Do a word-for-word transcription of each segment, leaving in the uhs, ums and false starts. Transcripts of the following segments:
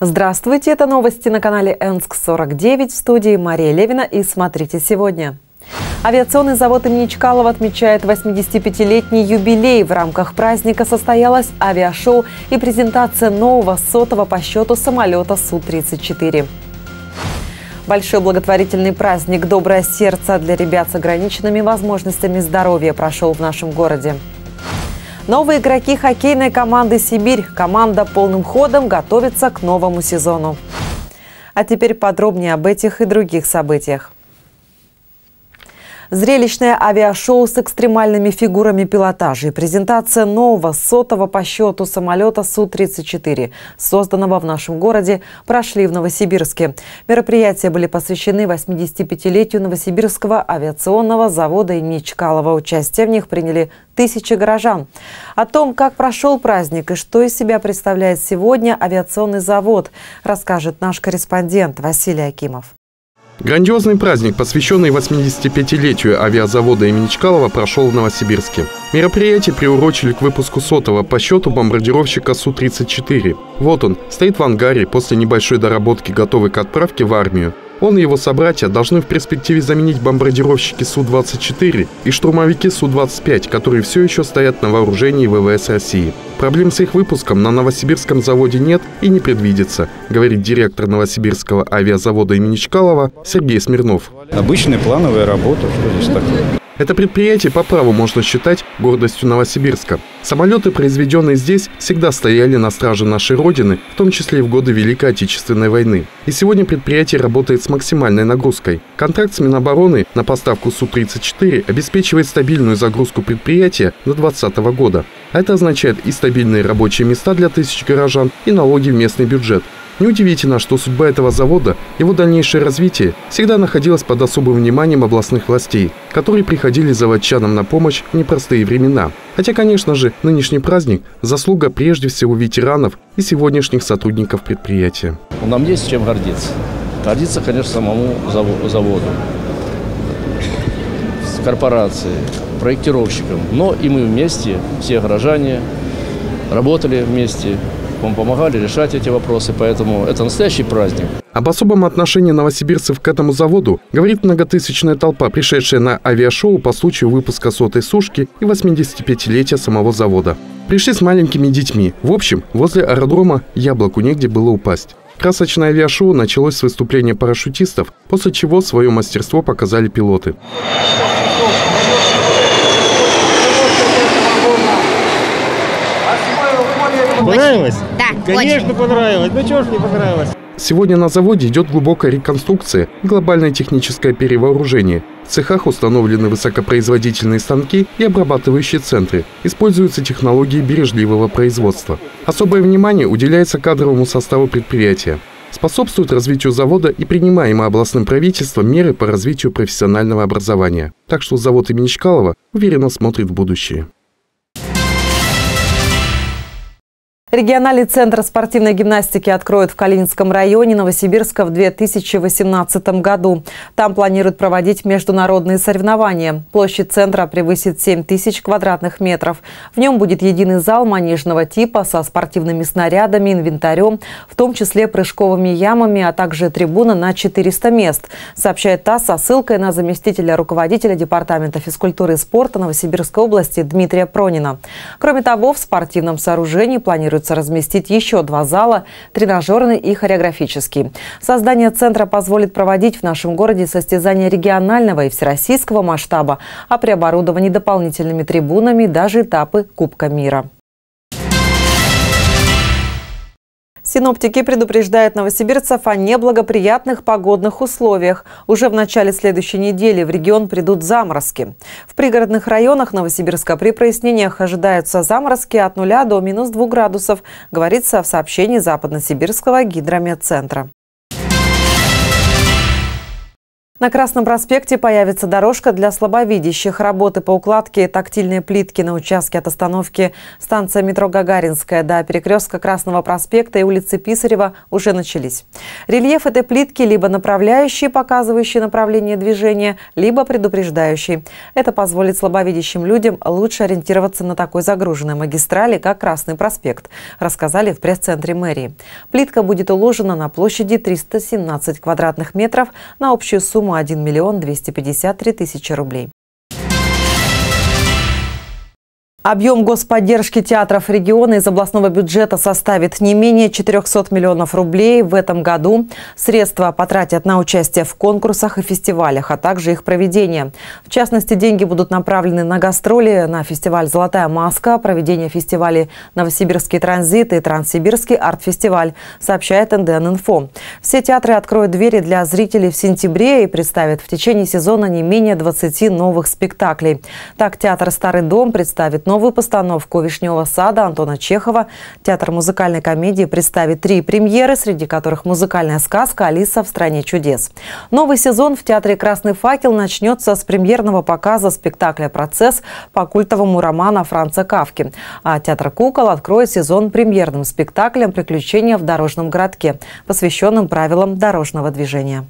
Здравствуйте, это новости на канале Энск сорок девять, в студии Мария Левина, и смотрите сегодня. Авиационный завод имени Чкалова отмечает восьмидесятипятилетний юбилей. В рамках праздника состоялось авиашоу и презентация нового сотого по счету самолета Су тридцать четыре. Большой благотворительный праздник «Доброе сердце» для ребят с ограниченными возможностями здоровья прошел в нашем городе. Новые игроки хоккейной команды «Сибирь». Команда полным ходом готовится к новому сезону. А теперь подробнее об этих и других событиях. Зрелищное авиашоу с экстремальными фигурами пилотажа и презентация нового сотого по счету самолета Су тридцать четыре, созданного в нашем городе, прошли в Новосибирске. Мероприятия были посвящены восьмидесятипятилетию Новосибирского авиационного завода имени Чкалова. Участие в них приняли тысячи горожан. О том, как прошел праздник и что из себя представляет сегодня авиационный завод, расскажет наш корреспондент Василий Акимов. Грандиозный праздник, посвященный восьмидесятипятилетию авиазавода имени Чкалова, прошел в Новосибирске. Мероприятие приурочили к выпуску сотого по счету бомбардировщика Су тридцать четыре. Вот он, стоит в ангаре, после небольшой доработки, готовый к отправке в армию. Он и его собратья должны в перспективе заменить бомбардировщики Су двадцать четыре и штурмовики Су двадцать пять, которые все еще стоят на вооружении ВВС России. Проблем с их выпуском на Новосибирском заводе нет и не предвидится, говорит директор Новосибирского авиазавода имени Чкалова Сергей Смирнов. Обычная плановая работа, что здесь такое? Это предприятие по праву можно считать гордостью Новосибирска. Самолеты, произведенные здесь, всегда стояли на страже нашей Родины, в том числе и в годы Великой Отечественной войны. И сегодня предприятие работает с максимальной нагрузкой. Контракт с Минобороны на поставку Су тридцать четыре обеспечивает стабильную загрузку предприятия до две тысячи двадцатого года. А это означает и стабильные рабочие места для тысяч горожан, и налоги в местный бюджет. Неудивительно, что судьба этого завода, его дальнейшее развитие всегда находилась под особым вниманием областных властей, которые приходили заводчанам на помощь в непростые времена. Хотя, конечно же, нынешний праздник – заслуга прежде всего ветеранов и сегодняшних сотрудников предприятия. Нам есть чем гордиться. Гордиться, конечно, самому заводу, с корпорацией, проектировщиком. Но и мы вместе, все горожане, работали вместе. Мы помогали решать эти вопросы, поэтому это настоящий праздник. Об особом отношении новосибирцев к этому заводу говорит многотысячная толпа, пришедшая на авиашоу по случаю выпуска сотой сушки и восьмидесятипятилетия самого завода. Пришли с маленькими детьми. В общем, возле аэродрома яблоку негде было упасть. Красочное авиашоу началось с выступления парашютистов, после чего свое мастерство показали пилоты. Понравилось? Да, конечно, очень. понравилось. Ну чего ж не понравилось? Сегодня на заводе идет глубокая реконструкция и глобальное техническое перевооружение. В цехах установлены высокопроизводительные станки и обрабатывающие центры. Используются технологии бережливого производства. Особое внимание уделяется кадровому составу предприятия. Способствует развитию завода и принимаемые областным правительством меры по развитию профессионального образования. Так что завод имени Чкалова уверенно смотрит в будущее. Региональный центр спортивной гимнастики откроют в Калининском районе Новосибирска в две тысячи восемнадцатом году. Там планируют проводить международные соревнования. Площадь центра превысит семь тысяч квадратных метров. В нем будет единый зал манежного типа со спортивными снарядами, инвентарем, в том числе прыжковыми ямами, а также трибуна на четыреста мест, сообщает ТАСС со ссылкой на заместителя руководителя Департамента физкультуры и спорта Новосибирской области Дмитрия Пронина. Кроме того, в спортивном сооружении планируют разместить еще два зала – тренажерный и хореографический. Создание центра позволит проводить в нашем городе состязания регионального и всероссийского масштаба, а при оборудовании дополнительными трибунами даже этапы Кубка мира. Синоптики предупреждают новосибирцев о неблагоприятных погодных условиях. Уже в начале следующей недели в регион придут заморозки. В пригородных районах Новосибирска при прояснениях ожидаются заморозки от нуля до минус двух градусов, говорится в сообщении Западносибирского гидрометцентра. На Красном проспекте появится дорожка для слабовидящих. Работы по укладке тактильной плитки на участке от остановки станция метро Гагаринская до перекрестка Красного проспекта и улицы Писарева уже начались. Рельеф этой плитки либо направляющий, показывающий направление движения, либо предупреждающий. Это позволит слабовидящим людям лучше ориентироваться на такой загруженной магистрали, как Красный проспект, рассказали в пресс-центре мэрии. Плитка будет уложена на площади триста семнадцать квадратных метров на общую сумму один миллион двести пятьдесят три тысячи рублей. Объем господдержки театров региона из областного бюджета составит не менее четырёхсот миллионов рублей в этом году. Средства потратят на участие в конкурсах и фестивалях, а также их проведение. В частности, деньги будут направлены на гастроли, на фестиваль «Золотая маска», проведение фестивалей «Новосибирский транзит» и «Транссибирский арт-фестиваль», сообщает эн дэ эн инфо. Все театры откроют двери для зрителей в сентябре и представят в течение сезона не менее двадцати новых спектаклей. Так, театр «Старый дом» представит новую постановку «Вишневого сада» Антона Чехова. Театр музыкальной комедии представит три премьеры, среди которых музыкальная сказка «Алиса в стране чудес». Новый сезон в театре «Красный факел» начнется с премьерного показа спектакля «Процесс» по культовому роману Франца Кафки. А театр «Кукол» откроет сезон премьерным спектаклем «Приключения в дорожном городке», посвященным правилам дорожного движения.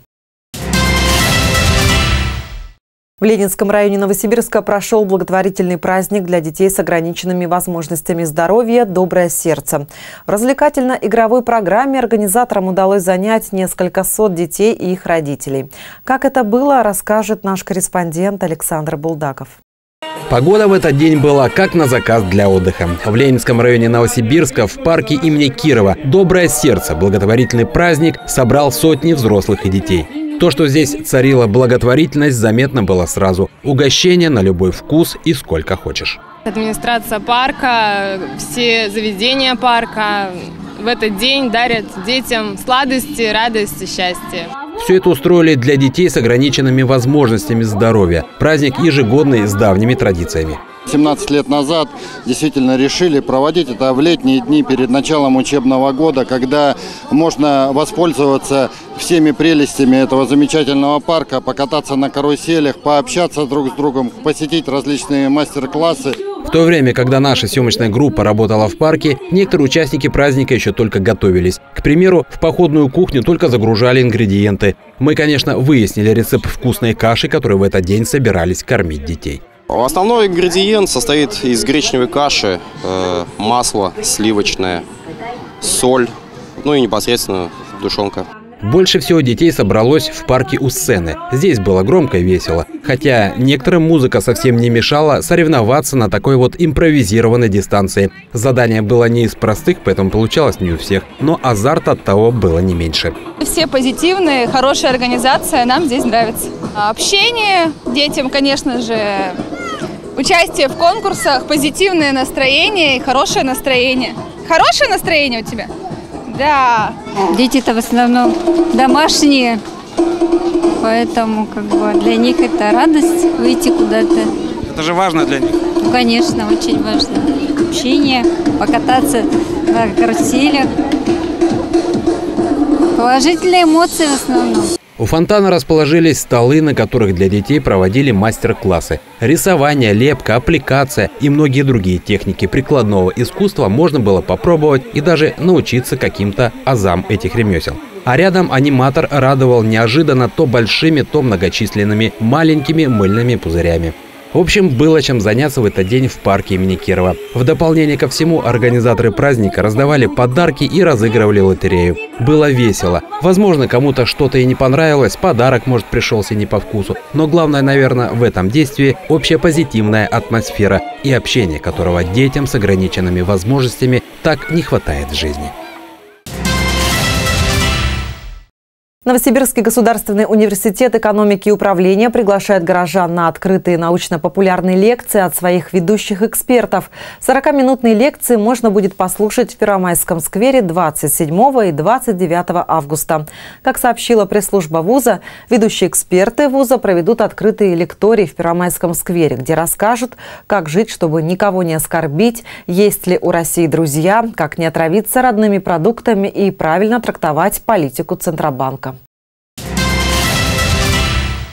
В Ленинском районе Новосибирска прошел благотворительный праздник для детей с ограниченными возможностями здоровья «Доброе сердце». В развлекательно-игровой программе организаторам удалось занять несколько сот детей и их родителей. Как это было, расскажет наш корреспондент Александр Булдаков. Погода в этот день была как на заказ для отдыха. В Ленинском районе Новосибирска в парке имени Кирова «Доброе сердце» благотворительный праздник собрал сотни взрослых и детей. То, что здесь царила благотворительность, заметно было сразу. Угощение на любой вкус и сколько хочешь. Администрация парка, все заведения парка в этот день дарят детям сладости, радость и счастье. Все это устроили для детей с ограниченными возможностями здоровья. Праздник ежегодный с давними традициями. семнадцать лет назад действительно решили проводить это в летние дни перед началом учебного года, когда можно воспользоваться всеми прелестями этого замечательного парка, покататься на каруселях, пообщаться друг с другом, посетить различные мастер-классы. В то время, когда наша съемочная группа работала в парке, некоторые участники праздника еще только готовились. К примеру, в походную кухню только загружали ингредиенты. Мы, конечно, выяснили рецепт вкусной каши, которую в этот день собирались кормить детей. Основной ингредиент состоит из гречневой каши, э, масло сливочное, соль, ну и непосредственно тушенка. Больше всего детей собралось в парке у сцены. Здесь было громко и весело. Хотя некоторым музыка совсем не мешала соревноваться на такой вот импровизированной дистанции. Задание было не из простых, поэтому получалось не у всех. Но азарт от того было не меньше. Все позитивные, хорошая организация, нам здесь нравится. Общение детям, конечно же, участие в конкурсах, позитивное настроение и хорошее настроение. Хорошее настроение у тебя? Да. Дети-то в основном домашние, поэтому как бы для них это радость выйти куда-то. Это же важно для них. Ну, конечно, очень важно. Общение, покататься на каруселях. Положительные эмоции в основном. У фонтана расположились столы, на которых для детей проводили мастер-классы. Рисование, лепка, аппликация и многие другие техники прикладного искусства можно было попробовать и даже научиться каким-то азам этих ремесел. А рядом аниматор радовал неожиданно то большими, то многочисленными маленькими мыльными пузырями. В общем, было чем заняться в этот день в парке имени Кирова. В дополнение ко всему, организаторы праздника раздавали подарки и разыгрывали лотерею. Было весело. Возможно, кому-то что-то и не понравилось, подарок, может, пришелся не по вкусу. Но главное, наверное, в этом действии общая позитивная атмосфера и общение, которого детям с ограниченными возможностями так не хватает в жизни. Новосибирский государственный университет экономики и управления приглашает горожан на открытые научно-популярные лекции от своих ведущих экспертов. сорокаминутные лекции можно будет послушать в Первомайском сквере двадцать седьмого и двадцать девятого августа. Как сообщила пресс-служба вуза, ведущие эксперты вуза проведут открытые лектории в Первомайском сквере, где расскажут, как жить, чтобы никого не оскорбить, есть ли у России друзья, как не отравиться родными продуктами и правильно трактовать политику Центробанка.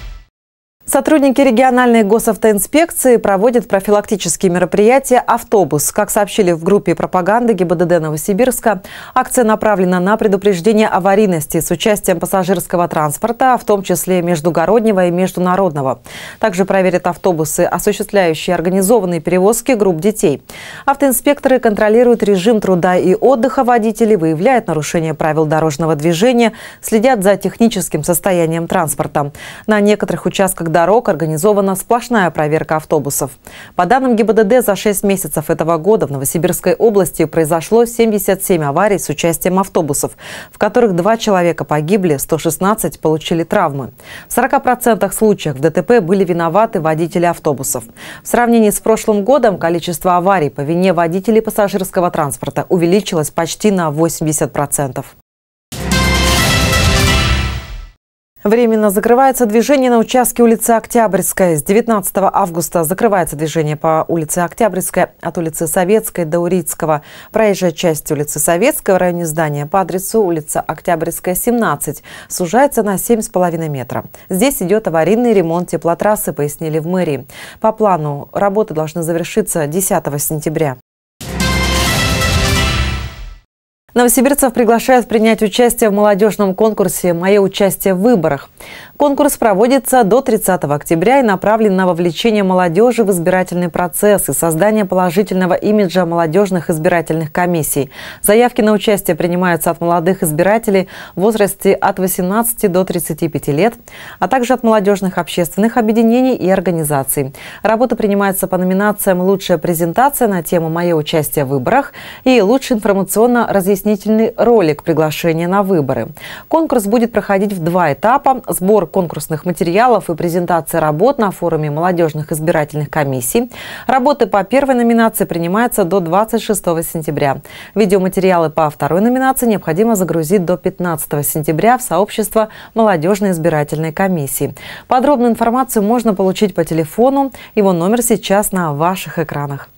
Сотрудники региональной госавтоинспекции проводят профилактические мероприятия «Автобус». Как сообщили в группе пропаганды ГИБДД Новосибирска, акция направлена на предупреждение аварийности с участием пассажирского транспорта, в том числе междугороднего и международного. Также проверят автобусы, осуществляющие организованные перевозки групп детей. Автоинспекторы контролируют режим труда и отдыха водителей, выявляют нарушения правил дорожного движения, следят за техническим состоянием транспорта. На некоторых участках дорог организована сплошная проверка автобусов. По данным ГИБДД, за шесть месяцев этого года в Новосибирской области произошло семьдесят семь аварий с участием автобусов, в которых два человека погибли, сто шестнадцать получили травмы. В сорока процентах случаев в ДТП были виноваты водители автобусов. В сравнении с прошлым годом количество аварий по вине водителей пассажирского транспорта увеличилось почти на восемьдесят процентов. Временно закрывается движение на участке улицы Октябрьской. С девятнадцатого августа закрывается движение по улице Октябрьской от улицы Советской до Урицкого. Проезжая часть улицы Советской в районе здания по адресу улица Октябрьская, семнадцать сужается на семь с половиной метра. Здесь идет аварийный ремонт теплотрассы, пояснили в мэрии. По плану работы должны завершиться десятого сентября. Новосибирцев приглашают принять участие в молодежном конкурсе «Мое участие в выборах». Конкурс проводится до тридцатого октября и направлен на вовлечение молодежи в избирательный процесс и создание положительного имиджа молодежных избирательных комиссий. Заявки на участие принимаются от молодых избирателей в возрасте от восемнадцати до тридцати пяти лет, а также от молодежных общественных объединений и организаций. Работа принимается по номинациям «Лучшая презентация» на тему «Мое участие в выборах» и «Лучший информационно-разъяснительный ролик приглашения на выборы». Конкурс будет проходить в два этапа – сбор конкурсных материалов и презентация работ на форуме молодежных избирательных комиссий. Работы по первой номинации принимаются до двадцать шестого сентября. Видеоматериалы по второй номинации необходимо загрузить до пятнадцатого сентября в сообщество молодежной избирательной комиссии. Подробную информацию можно получить по телефону. Его номер сейчас на ваших экранах.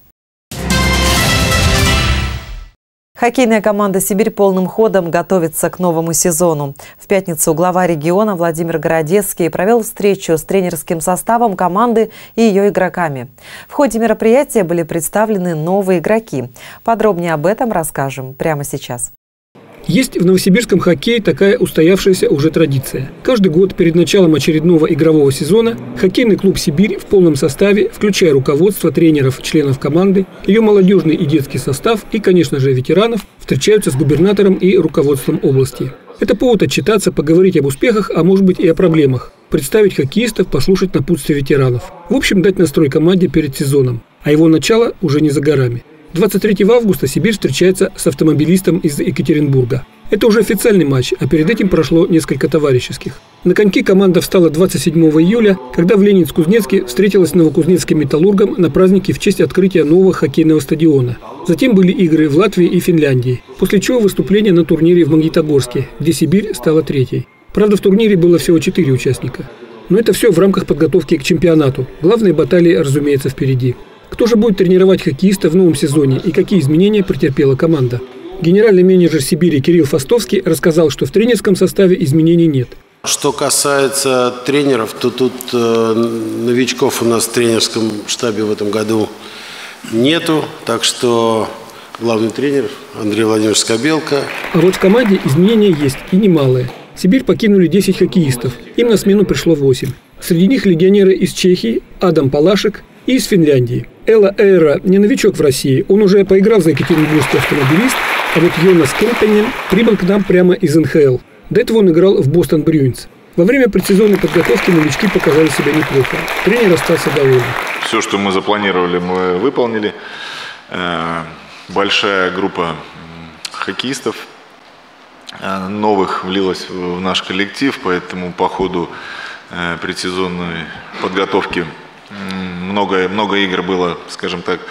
Хоккейная команда «Сибирь» полным ходом готовится к новому сезону. В пятницу глава региона Владимир Городецкий провел встречу с тренерским составом команды и ее игроками. В ходе мероприятия были представлены новые игроки. Подробнее об этом расскажем прямо сейчас. Есть в новосибирском хоккее такая устоявшаяся уже традиция. Каждый год перед началом очередного игрового сезона хоккейный клуб «Сибирь» в полном составе, включая руководство, тренеров, членов команды, ее молодежный и детский состав и, конечно же, ветеранов, встречаются с губернатором и руководством области. Это повод отчитаться, поговорить об успехах, а может быть и о проблемах, представить хоккеистов, послушать напутствие ветеранов. В общем, дать настрой команде перед сезоном. А его начало уже не за горами. двадцать третьего августа «Сибирь» встречается с автомобилистом из Екатеринбурга. Это уже официальный матч, а перед этим прошло несколько товарищеских. На коньки команда встала двадцать седьмого июля, когда в Ленинск-Кузнецке встретилась с новокузнецким «Металлургом» на празднике в честь открытия нового хоккейного стадиона. Затем были игры в Латвии и Финляндии, после чего выступление на турнире в Магнитогорске, где «Сибирь» стала третьей. Правда, в турнире было всего четыре участника. Но это все в рамках подготовки к чемпионату. Главные баталии, разумеется, впереди. Кто же будет тренировать хоккеиста в новом сезоне и какие изменения претерпела команда? Генеральный менеджер «Сибири» Кирилл Фастовский рассказал, что в тренерском составе изменений нет. Что касается тренеров, то тут э, новичков у нас в тренерском штабе в этом году нету. Так что главный тренер Андрей Владимирович Скобелко. А вот в команде изменения есть и немалые. «Сибирь» покинули десять хоккеистов. Им на смену пришло восемь. Среди них легионеры из Чехии Адам Палашек и из Финляндии. Элла Эйра не новичок в России. Он уже поиграл за екатеринбургский автомобилист, а вот Йонас Кемпенен прибыл к нам прямо из эн ха эл. До этого он играл в Бостон Брюинс. Во время предсезонной подготовки новички показали себя неплохо. Тренер остался доволен. Все, что мы запланировали, мы выполнили. Большая группа хоккеистов новых влилась в наш коллектив, поэтому по ходу предсезонной подготовки много, много игр было, скажем так,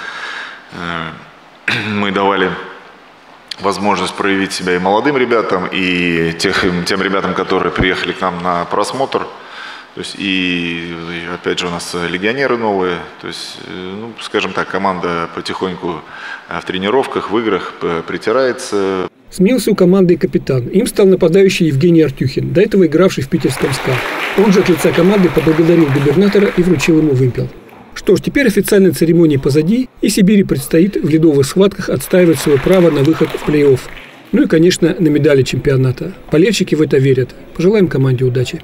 мы давали возможность проявить себя и молодым ребятам, и тех, тем ребятам, которые приехали к нам на просмотр. То есть, и опять же у нас легионеры новые. То есть, ну, скажем так, команда потихоньку в тренировках, в играх притирается. Сменился у команды и капитан. Им стал нападающий Евгений Артюхин, до этого игравший в питерском «СКА». Он же от лица команды поблагодарил губернатора и вручил ему вымпел. Что ж, теперь официальная церемония позади, и Сибири предстоит в ледовых схватках отстаивать свое право на выход в плей-офф. Ну и, конечно, на медали чемпионата. Болельщики в это верят. Пожелаем команде удачи.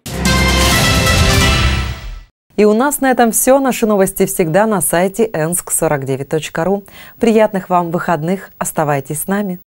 И у нас на этом все. Наши новости всегда на сайте энск сорок девять точка ру. Приятных вам выходных. Оставайтесь с нами.